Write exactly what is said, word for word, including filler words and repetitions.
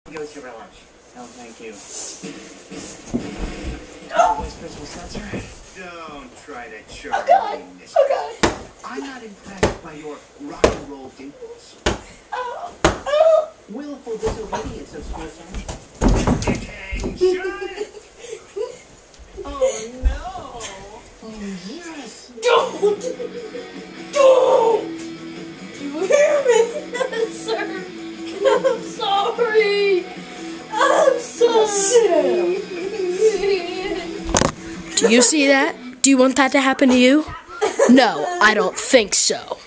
Go to your lunch. Oh, thank you. Oh! Vice Principal Spencer? Don't try to charm Oh God! me, mister. Oh God! I'm not impressed by your rock and roll dimples. Oh! Oh! Willful disobedience of school time. Attention! Oh, no. Oh, yes. Don't! Don't! You hear me, sir? I'm sorry. I'm sorry. Do you see that? Do you want that to happen to you? No, I don't think so.